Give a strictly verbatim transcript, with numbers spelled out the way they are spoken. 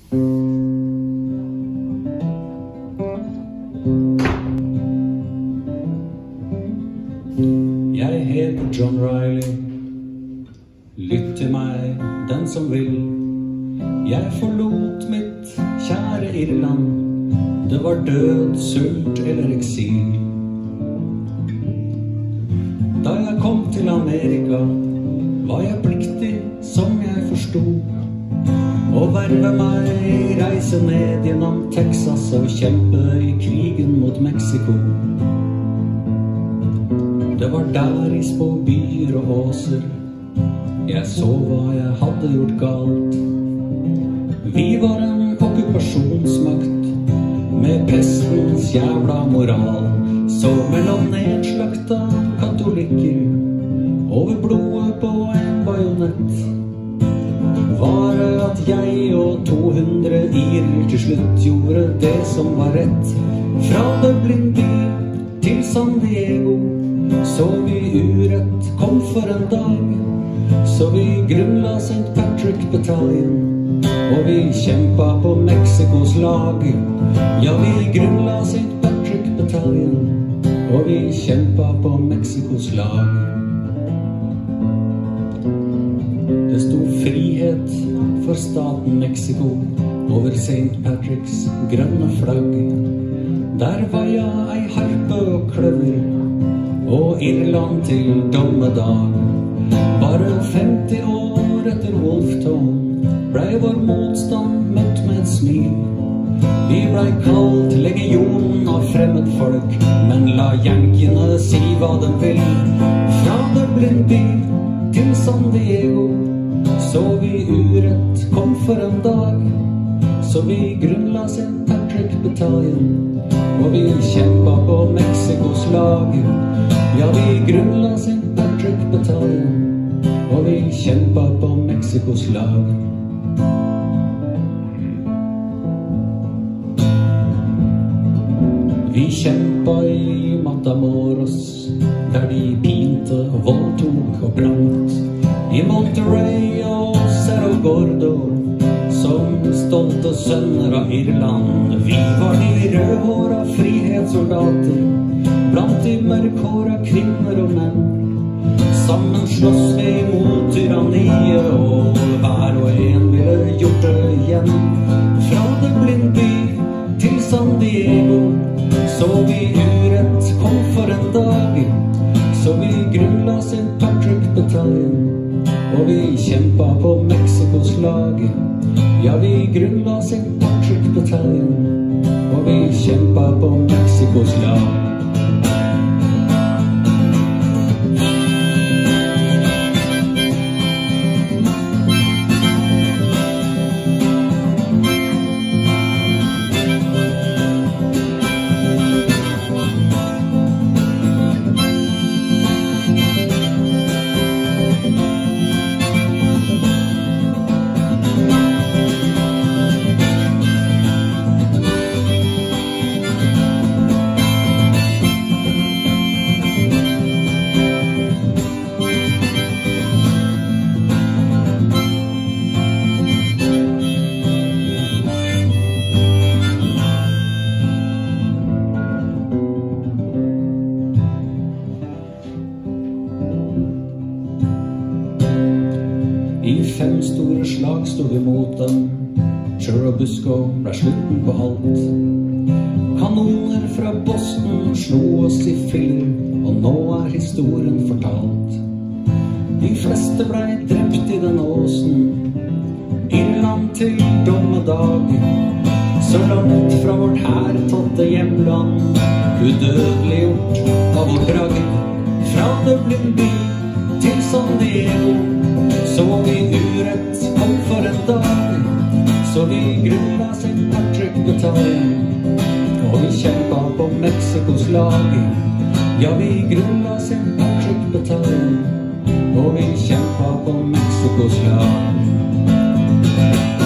Jeg heter John Riley. Lytt til meg, den som vil. Jeg forlot mitt kjære Irland. Det var død, sult eller eksil. Da jeg kom til Amerika, var jeg pliktig, som jeg forstod, å verve meg, reise ned gjennom Texas og kjempe i krigen mot Mexico. Det var der i små byer og åser jeg så hva jeg hadde gjort galt. Vi var en okkupasjonsmakt med pestens jævla moral. Så mellom nedslakta katolikker over blodet på en bajonett var det at jeg og to hundre irer til slutt gjorde det som var rett. Fra Dublin by til San Diego så vi urett kom for en dag. Så vi grunnla Saint Patrick Battalion, og vi kjempa på Mexikos lag. Ja, vi grunnla Saint Patrick Battalion, og vi kjempa på Mexikos lag. Det sto frihet for staten Mexico over Saint Patricks grønne flagg. Der vaia ei harpe og kløver, og Irland til dommedag. Bare femti år etter Wolftown blei vår motstand møtt med et smil. Vi blei kalt legionen av fremmedfolk, men la yankiene si hva de vil. Fra Dublin by til San Diego så vi urett kom for en dag. Så vi grunnla Saint Patrick Battalion, og vi kjempa på Mexikos lag. Ja, vi grunnla Saint Patrick Battalion, og vi kjempa på Mexikos lag. Vi kjempa i Matamoros, der de pinte, voldtok og brant. I Monterey og Cerro Gordo, som stolte sønner av Irland. Vi var de rødhåra frihetssoldater, blant de mørkhåra kvinner og menn. Sammen slåss vi mot tyranniet, og hver og en ville gjort det igjen. Fra Dublin by til San Diego så vi urett kom for en dag. Så vi grunnla Saint Patrick Battalion, og vi kjempa på Mexikos lag. Ja, vi grunnla Saint Patrick Battalion, og vi kjempa på Mexikos lag. I fem store slag stod vi mot dem. Churubusco ble slutten på alt. Kanoner fra Boston slo oss i filler, og nå er historien fortalt. De fleste ble drept i den åsen, Irland til dommedag. Så langt fra vårt hertatte hjemland, udødeliggjort av vår bragd. Fra Dublin by til San Diego så vi urett kom for en dag. Så vi grunnla Saint Patrick Battalion, og vi kjempa på Mexikos lag. Ja, vi grunnla Saint Patrick Battalion, og vi kjempa på Mexikos lag.